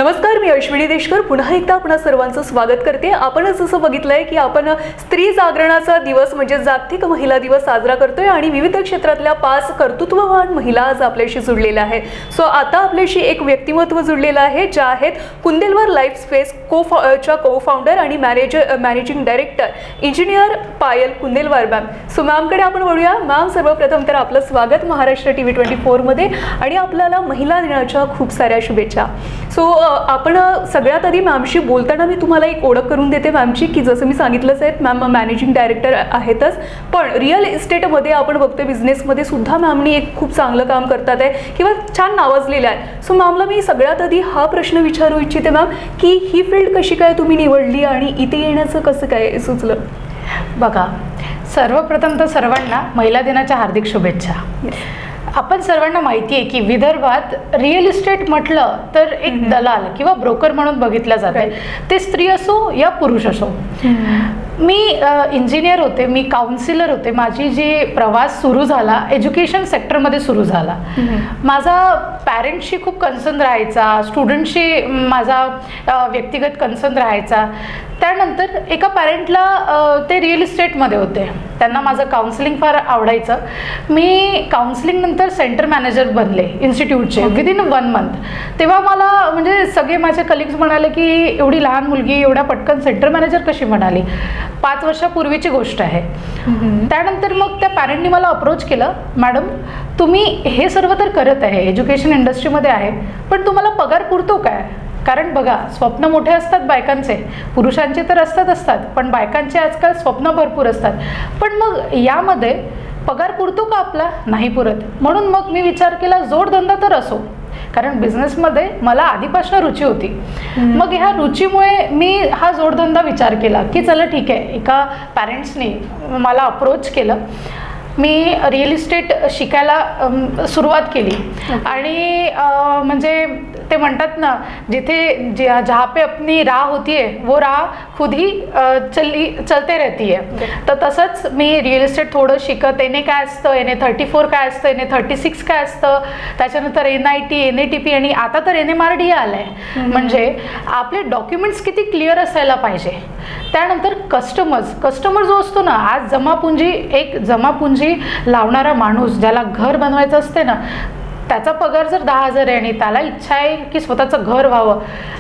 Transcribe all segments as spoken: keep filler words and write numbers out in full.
नमस्कार, मी अश्विनी देशकर पुन्हा एकदा आपणा सर्वांचं स्वागत करते। आपण जसं बघितलंय की आपण स्त्री जागरणाचा दिवस म्हणजे जागतिक महिला दिवस साजरा करतोय आणि विविध क्षेत्रातल्या पाच कर्तृत्ववान महिला आज आपल्याशी जुळलेल्या आहेत। सो आता आपल्याशी एक व्यक्तिमत्व जुळलेलं आहे ज्या आहेत कुंदेलवर लाईफ स्पेस को च्या को फाउंडर आणि manager managing director engineer Payal Kundelwar ma'am. So मॅमकडे आपण वळूया। मॅम, सर्वप्रथम तर आपलं स्वागत महाराष्ट्र टीव्ही ट्वेंटी फोर मध्ये आणि आपल्याला महिला दिनाच्या खूप साऱ्या शुभेच्छा। सो आपण सगळ्यात आधी मॅमशी बोलताना मी तुम्हाला एक ओळख करून देते मॅमची, की जसं मी सांगितलंच आहे मॅम मॅनेजिंग डायरेक्टर आहेतच, पण रिअल इस्टेटमध्ये आपण बघतो बिझनेसमध्ये सुद्धा मॅमनी एक खूप चांगलं काम करतात आहे किंवा छान नावाजलेलं आहे। सो मॅमला मी सगळ्यात आधी हा प्रश्न विचारू इच्छिते मॅम, की ही फील्ड कशी काय तुम्ही निवडली आणि इथे येण्याचं कसं काय सुचलं? बघा, सर्वप्रथम तर सर्वांना महिला दिनाच्या हार्दिक शुभेच्छा। आपण सर्वांना माहिती आहे की विदर्भात रिअल इस्टेट म्हटलं तर एक दलाल किंवा ब्रोकर म्हणून बघितलं जाते, ते स्त्री असो या पुरुष असो। मी इंजिनियर होते, मी काउन्सिलर होते। माझी जी प्रवास सुरू झाला एज्युकेशन सेक्टरमध्ये सुरू झाला। माझा पॅरेंट्सशी खूप कन्सर्न राहायचा, स्टुडंटशी माझा व्यक्तिगत कन्सर्न राहायचा। त्यानंतर एका पॅरेंटला ते रिअल इस्टेटमध्ये होते, त्यांना माझं काउन्सिलिंग फार आवडायचं। मी काउन्सिलिंग नंतर सेंटर मॅनेजर बनले इन्स्टिट्यूटचे विदिन वन मंथ। तेव्हा मला म्हणजे सगळे माझे कलिग्स म्हणाले की एवढी लहान मुलगी एवढ्या पटकन सेंटर मॅनेजर कशी म्हणाली? पाच वर्षापूर्वीची गोष्ट आहे। त्यानंतर मग त्या पॅरेंटनी मला अप्रोच केलं, मॅडम तुम्ही हे सर्व तर करत आहे, एज्युकेशन इंडस्ट्रीमध्ये आहे, पण तुम्हाला पगार पुरतो काय? कारण बघा, स्वप्न मोठे असतात बायकांचे, पुरुषांचे तर असतात असतात पण बायकांचे आजकाल स्वप्न भरपूर असतात। पण मग यामध्ये पगार पुरतो का आपला? नाही पुरत। म्हणून मग मी विचार केला जोडधंदा तर असो, कारण बिझनेसमध्ये मला आधीपासून रुची होती। मग ह्या रुचीमुळे मी हा जोडधंदा विचार केला की चला ठीक आहे। एका पॅरेंट्सनी मला अप्रोच केलं, मी रिअल इस्टेट शिकायला सुरुवात केली आणि म्हणजे ते म्हणतात ना, जिथे जहाँ पे अपनी राह होती है वो राह खुद ही चली चलते रहती है। तर तसंच मी रिअल इस्टेट थोडं शिकत, एन ए काय असतं, एन ए थर्टी फोर काय असतं, एन ए थर्टी सिक्स काय असतं, त्याच्यानंतर N I T, N A T P आणि आता तर एन एम आर डी आलं आहे। म्हणजे आपले डॉक्युमेंट्स किती क्लिअर असायला पाहिजे। त्यानंतर कस्टमर्स कस्टमर जो असतो ना, आज जमापुंजी एक जमापुंजी लावणारा माणूस ज्याला घर बनवायचं असते ना, त्याचा पगार जर दहा हजार आहे आणि त्याला इच्छा आहे की स्वतःचं घर व्हावं,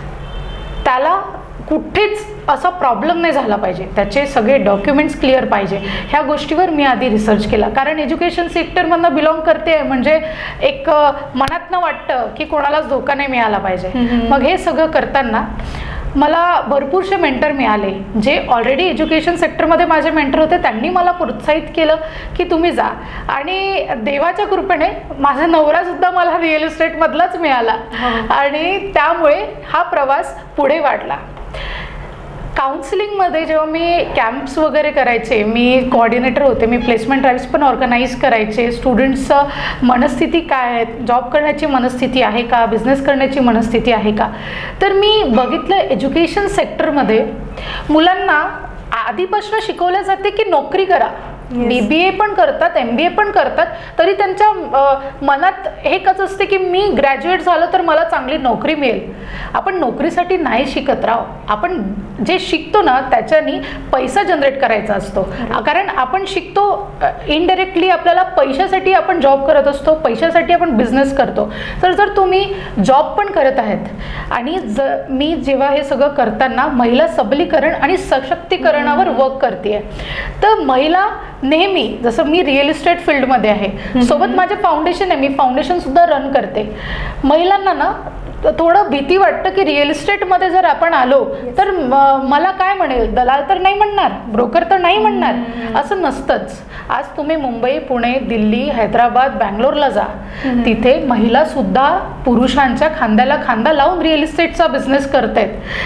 त्याला कुठेच असा प्रॉब्लेम नाही झाला पाहिजे, त्याचे सगळे डॉक्युमेंट्स क्लिअर पाहिजे। ह्या गोष्टीवर मी आधी रिसर्च केला, कारण एज्युकेशन सेक्टरमधनं बिलॉंग करते म्हणजे एक मनातनं वाटतं की कोणालाच धोका नाही मिळाला पाहिजे। मग हे सगळं करताना मला भरपूरसे मेंटर मिळाले, जे ऑलरेडी एज्युकेशन सेक्टरमध्ये माझे मेंटर होते। त्यांनी मला प्रोत्साहित केलं की तुम्ही जा, आणि देवाच्या कृपेने माझा नवरासुद्धा मला रिअल इस्टेटमधलाच मिळाला आणि त्यामुळे हा प्रवास पुढे वाढला। काउन्सिलिंगमध्ये जेव्हा मी कॅम्प्स वगैरे करायचे, मी कोऑर्डिनेटर होते, मी प्लेसमेंट ड्राईव्स पण ऑर्गनाईज करायचे। स्टुडंट्सचं मनस्थिती काय आहे, जॉब करण्याची मनस्थिती आहे का, बिझनेस करण्याची मनस्थिती आहे का, तर मी बघितलं एज्युकेशन सेक्टरमध्ये मुलांना आधीपासून शिकवलं जाते की नोकरी करा, बी बी ए पण करतात, एम बी ए पण करतात, तरी त्यांच्या मनात हेच असते की मी ग्रॅज्युएट झालो तर मला चांगली नोकरी मिळेल। आपण नोकरीसाठी नाही शिकत राव, आपण जे शिकतो ना त्याच्यानी पैसा जनरेट करायचा असतो। कारण आपण शिकतो इनडायरेक्टली, आपल्याला पैशासाठी आपण जॉब करत असतो, पैशासाठी आपण बिझनेस करतो। तर जर तुम्ही जॉब पण करत आहेत आणि ज मी जेव्हा हे सगळं करताना महिला सबलीकरण आणि सशक्तीकरणावर वर्क करते, तर महिला नेहमी, जसं मी रिअल इस्टेट फील्डमध्ये आहे, सोबत माझे फाउंडेशन आहे, मी फाउंडेशन सुद्धा रन करते। महिलांना ना थोडं भीती वाटतं की रिअल इस्टेटमध्ये जर आपण आलो तर मला काय म्हणेल, दलाल तर नाही म्हणणार, ब्रोकर तर नाही म्हणणार, असं नसतंच। आज तुम्ही मुंबई, पुणे, दिल्ली, हैदराबाद, बँगलोरला जा, तिथे महिला सुद्धा पुरुषांच्या खांद्याला खांदा लावून रिअल इस्टेटचा बिझनेस करतायत।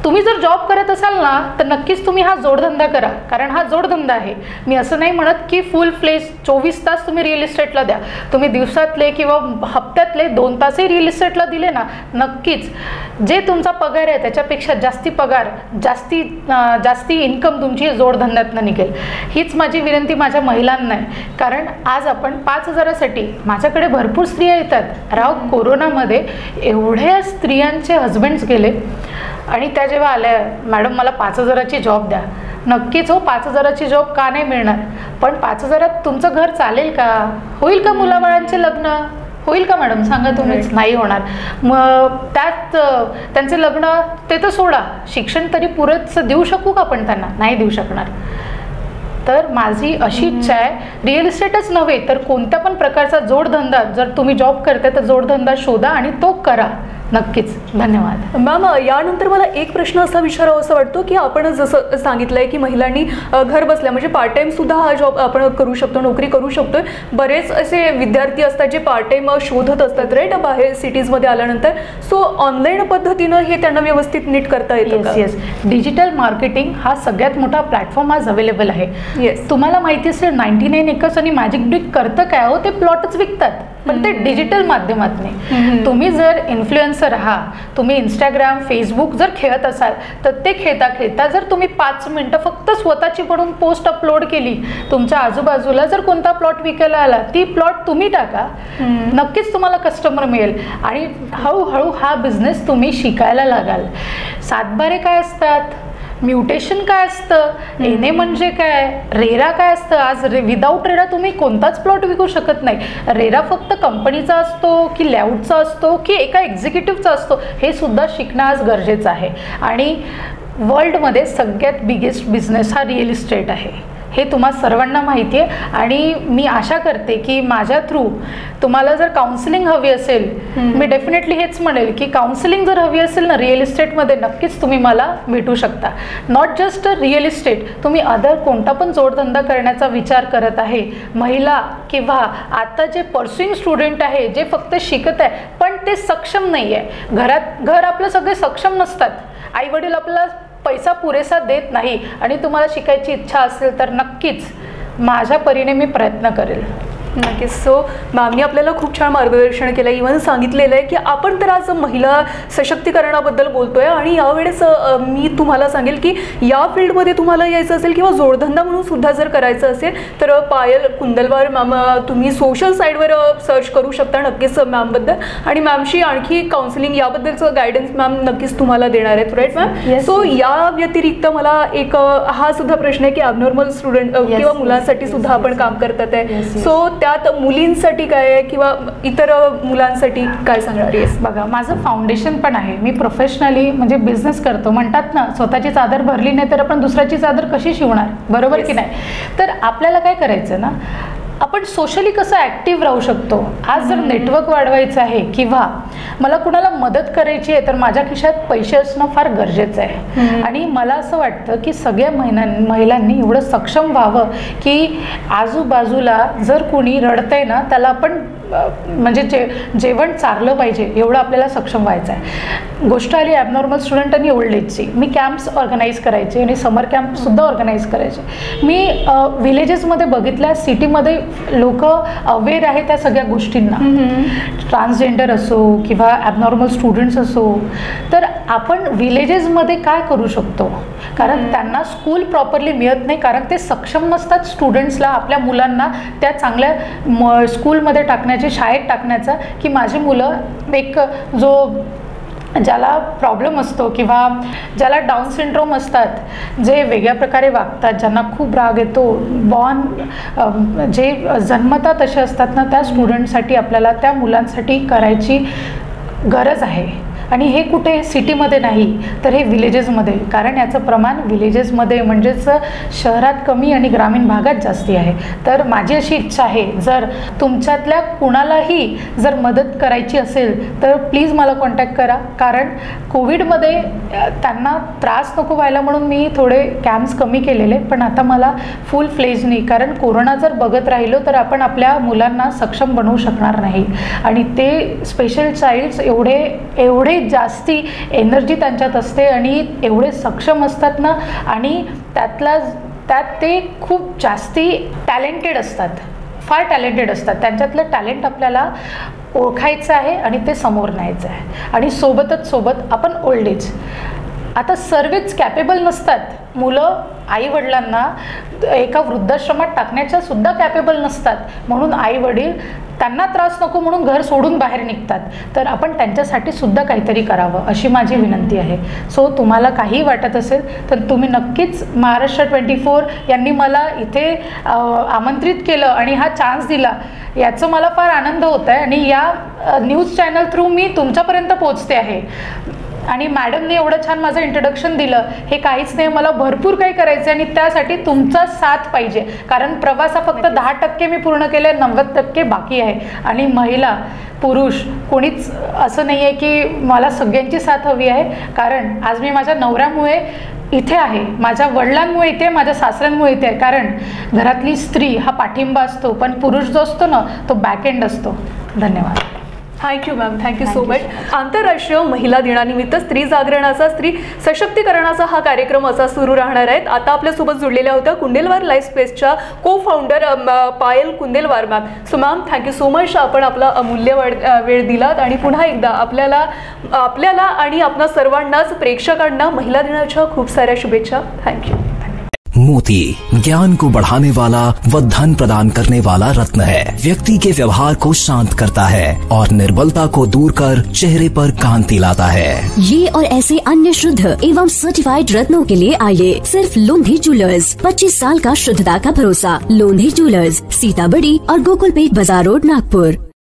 तुम्ही जर जॉब करत असाल ना तर नक्कीच तुम्ही हा जोडधंदा करा, कारण हा जोडधंदा आहे. मी असं नाही म्हणत की फुल फ्लेज चोवीस तास तुम्ही रिअल इस्टेटला द्या. तुम्ही दिवसातले किंवा हप्त्यातले दोन तासही रिअल इस्टेटला दिले ना, नक्कीच जे तुमचा पगार आहे त्याच्यापेक्षा जास्ती पगार, जास्ती जास्ती इन्कम तुमची जोडधंद्यातनं निघेल. हीच माझी विनंती माझ्या महिलांना आहे. कारण आज आपण पाच हजारासाठी, माझ्याकडे भरपूर स्त्रिया येतात. राव कोरोनामध्ये एवढ्या स्त्रियांचे हजबंड्स गेले आणि त्या जेव्हा आल्या, मॅडम मला पाच हजाराची जॉब द्या. नक्कीच हो, पाच हजाराची जॉब का नाही मिळणार, पण पाच हजारात तुमचं घर चालेल का? होईल का मुलाबाळांचे लग्न? होईल का मॅडम सांगा तुम्हीच? नाही होणार. मग त्यात त्यांचे लग्न ते तर सोडा, शिक्षण तरी पुरेसं देऊ शकू का आपण त्यांना? नाही देऊ शकणार. तर माझी अशी इच्छा आहे, रिअल इस्टेटच नव्हे तर कोणत्या पण प्रकारचा जोडधंदा, जर तुम्ही जॉब करते तर जोडधंदा शोधा आणि तो करा. नक्कीच. धन्यवाद मॅम. यानंतर मला एक प्रश्न असा विचारावा असं वाटतो की आपण जसं सांगितलं आहे की महिलांनी घर बसल्या म्हणजे पार्ट टाईम सुद्धा हा जॉब आपण करू शकतो, नोकरी करू शकतो. बरेच असे विद्यार्थी असतात जे पार्ट टाईम शोधत असतात राईट बाहेर सिटीजमध्ये आल्यानंतर. सो ऑनलाईन पद्धतीनं हे त्यांना व्यवस्थित नीट करता येतं. येस येस डिजिटल मार्केटिंग हा सगळ्यात मोठा प्लॅटफॉर्म आज अवेलेबल आहे. येस. तुम्हाला माहिती असेल नाईन्टी नाईन एकर्स आणि मॅजिक ब्रिक करतं काय हो, ते प्लॉटच विकतात, पण ते डिजिटल माध्यमातून. तुम्ही जर इन्फ्लुएन्सर आहात, तुम्ही इंस्टाग्राम फेसबुक जर खेळत असाल तर ते खेळता खेळता जर तुम्ही पाच मिनटं फक्त स्वतःची म्हणून पोस्ट अपलोड केली, तुमच्या आजूबाजूला जर कोणता प्लॉट विकायला आला, ती प्लॉट तुम्ही टाका, नक्कीच तुम्हाला कस्टमर मिळेल आणि हळूहळू हा बिझनेस तुम्ही शिकायला लागाल. सातबारे काय असतात, म्युटेशन काय असतं, एन ए म्हणजे काय, रेरा काय असतं. आज रे विदाऊट रेरा तुम्ही कोणताच प्लॉट विकू शकत नाही. रेरा फक्त कंपनीचा असतो की लेआउटचा असतो की एका एक्झिक्युटिव्हचा असतो, हे सुद्धा शिकणं आज गरजेचं आहे. आणि वर्ल्डमध्ये सगळ्यात बिगेस्ट बिझनेस हा रिअल इस्टेट आहे, हे तुम्हा सर्वांना माहिती आहे. आणि मी आशा करते की माझ्या थ्रू तुम्हाला जर काउन्सिलिंग हवी असेल, मी डेफिनेटली हेच म्हणेल की काउन्सिलिंग जर हवी असेल ना रिअल इस्टेटमध्ये, नक्कीच तुम्ही मला भेटू शकता. नॉट जस्ट रिअल इस्टेट, तुम्ही अदर कोणता पण जोडधंदा करण्याचा विचार करत आहे, महिला किंवा आता जे पर्स्युइंग स्टुडंट आहे, जे फक्त शिकत आहे पण ते सक्षम नाही आहे. घरात घर आपलं सगळे सक्षम नसतात, आई वडील आपल्याला पैसा पुरेसा देत नाही आणि तुम्हाला शिकायची इच्छा असेल तर नक्कीच माझ्या परीने मी प्रयत्न करेल. नक्कीच. सो मॅमनी आपल्याला खूप छान मार्गदर्शन केलं, इव्हन सांगितलेलं आहे की आपण तर आज महिला सशक्तीकरणाबद्दल बोलतोय आणि यावेळेस मी तुम्हाला सांगेल की या फील्डमध्ये तुम्हाला यायचं असेल किंवा जोडधंदा म्हणून सुद्धा जर करायचं असेल तर पायल कुंदलवार मॅम तुम्ही सोशल साईडवर सर्च करू शकता नक्कीच मॅमबद्दल, आणि मॅमशी आणखी काउन्सिलिंग याबद्दलचं गायडन्स मॅम नक्कीच तुम्हाला देणार आहेत राईट मॅम. सो या व्यतिरिक्त मला एक हा सुद्धा प्रश्न आहे की ॲबनॉर्मल स्टुडंट किंवा मुलांसाठी सुद्धा आपण काम करतात आहे, सो त्यात मुलींसाठी काय आहे किंवा इतर मुलांसाठी काय सांगणार आहेस? बघा, माझं फाउंडेशन पण आहे, मी प्रोफेशनली म्हणजे बिझनेस करतो. म्हणतात ना स्वतःची चादर भरली नाही तर आपण दुसऱ्याची चादर कशी शिवणार, बरोबर की नाही? तर आपल्याला काय करायचं ना, आपण सोशली कसं ॲक्टिव्ह राहू शकतो. आज जर नेटवर्क वाढवायचं आहे किंवा मला कुणाला मदत करायची आहे तर माझ्या खिशात पैसे असणं फार गरजेचं आहे. आणि मला असं वाटतं की सगळ्या महिला महिलांनी एवढं सक्षम व्हावं की आजूबाजूला जर कोणी रडतंय ना त्याला आपण म्हणजे जे जेवण चारलं पाहिजे एवढं आपल्याला सक्षम व्हायचं आहे. गोष्ट आली ॲबनॉर्मल स्टुडंट आणि ओल्ड एजची, मी कॅम्प्स ऑर्गनाईज करायचे आणि समर कॅम्पसुद्धा ऑर्गनाईज करायचे. मी विलेजेसमध्ये बघितल्या, सिटीमध्ये लोक अवेअर आहे त्या सगळ्या गोष्टींना, ट्रान्सजेंडर असो किंवा ॲबनॉर्मल स्टुडंट्स असो. तर आपण विलेजेसमध्ये काय करू शकतो, कारण त्यांना स्कूल प्रॉपरली मिळत नाही, कारण ते सक्षम नसतात स्टुडंट्सला, आपल्या मुलांना त्या चांगल्या म स्कूलमध्ये टाकण्याची, शाळेत टाकण्याचा, की माझी मुलं एक जो ज्याला प्रॉब्लेम असतो किंवा ज्याला डाऊन सिंड्रोम असतात, जे वेगळ्या प्रकारे वागतात, ज्यांना खूप राग येतो, बॉर्न जे जन्मतात असे असतात ना, त्या स्टुडंटसाठी आपल्याला त्या मुलांसाठी करायची गरज आहे. आणि हे कुठे सिटीमध्ये नाही तर हे विलेजेसमध्ये, कारण याचं प्रमाण विलेजेसमध्ये म्हणजेच शहरात कमी आणि ग्रामीण भागात जास्ती आहे. तर माझी अशी इच्छा आहे, जर तुमच्यातल्या कुणालाही जर मदत करायची असेल तर प्लीज मला कॉन्टॅक्ट करा, कारण कोविडमध्ये त्यांना त्रास नको व्हायला म्हणून मी थोडे कॅम्प्स कमी केलेले, पण आता मला फुल फ्लेजनी, कारण कोरोना जर बघत राहिलो तर आपण आपल्या मुलांना सक्षम बनवू शकणार नाही. आणि ते स्पेशल चाइल्ड्स एवढे एवढे जास्ती एनर्जी त्यांच्यात असते आणि एवढे सक्षम असतात ना, आणि त्यातला त्यात ते खूप जास्ती टॅलेंटेड असतात, फार टॅलेंटेड असतात. त्यांच्यातलं टॅलेंट आपल्याला ओळखायचं आहे आणि ते समोर न्यायचं आहे. आणि सोबतच सोबत आपण ओल्ड एज, आता सर्वच कॅपेबल नसतात मुलं, आई वडिलांना एका वृद्धाश्रमात टाकण्याच्या सुद्धा कॅपेबल नसतात, म्हणून आई वडील त्यांना त्रास नको म्हणून घर सोडून बाहेर निघतात. तर आपण त्यांच्यासाठी सुद्धा काहीतरी करावं अशी माझी विनंती आहे. सो तुम्हाला काही वाटत असेल तर तुम्ही नक्कीच, महाराष्ट्र ट्वेंटी फोर यांनी मला इथे आमंत्रित केलं आणि हा चान्स दिला, याचं मला फार आनंद होत आहे. आणि या न्यूज चॅनल थ्रू मी तुमच्यापर्यंत पोहोचते आहे. आणि मॅडमने एवढं छान माझं इंट्रोडक्शन दिलं, हे काहीच नाही, मला भरपूर काही करायचं आहे आणि त्यासाठी तुमचा साथ पाहिजे. कारण प्रवास हा फक्त दहा टक्के मी पूर्ण केले, नव्वद टक्के बाकी आहे. आणि महिला पुरुष कोणीच असं नाही आहे की मला सगळ्यांची साथ हवी आहे. कारण आज मी माझ्या नवऱ्यामुळे इथे आहे, माझ्या वडिलांमुळे इथे, माझ्या सासऱ्यांमुळे इथे आहे. कारण घरातली स्त्री हा पाठिंबा असतो, पण पुरुष जो असतो ना तो बॅकएंड असतो. धन्यवाद. Thank you ma'am, thank you so much. आंतरराष्ट्रीय महिला दिनानिमित्त स्त्री जागरणाचा, स्त्री सशक्तीकरणाचा हा कार्यक्रम असा सुरू राहणार आहे. आता आपल्यासोबत जुळलेल्या होत्या कुंडेलवार लाईफ स्पेसच्या co founder Payal Kundelwar ma'am. So ma'am, thank you so much. आपण आपला अमूल्य वेळ दिलात आणि पुन्हा एकदा आपल्याला आपल्याला आणि आपणा सर्वांनाच, प्रेक्षकांना महिला दिनाच्या खूप साऱ्या शुभेच्छा. थँक्यू. मोती ज्ञान को बढ़ाने वाला व धन प्रदान करने वाला रत्न है। व्यक्ति के व्यवहार को शांत करता है और निर्बलता को दूर कर चेहरे पर कांति लाता है। ये और ऐसे अन्य शुद्ध एवं सर्टिफाइड रत्नों के लिए आइए सिर्फ लोंधी ज्वेलर्स। पच्चीस साल का शुद्धता का भरोसा। लोंधी ज्वेलर्स, सीताबड़ी और गोकुलपेट बाजार रोड, नागपुर।